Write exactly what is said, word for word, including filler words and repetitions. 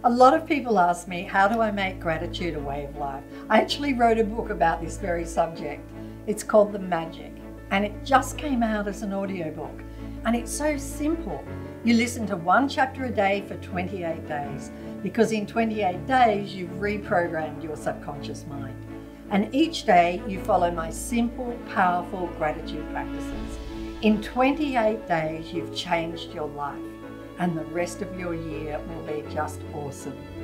A lot of people ask me, how do I make gratitude a way of life? I actually wrote a book about this very subject. It's called The Magic, and it just came out as an audiobook. And it's so simple. You listen to one chapter a day for twenty-eight days, because in twenty-eight days, you've reprogrammed your subconscious mind. And each day you follow my simple, powerful gratitude practices. In twenty-eight days, you've changed your life, and the rest of your year will be just awesome.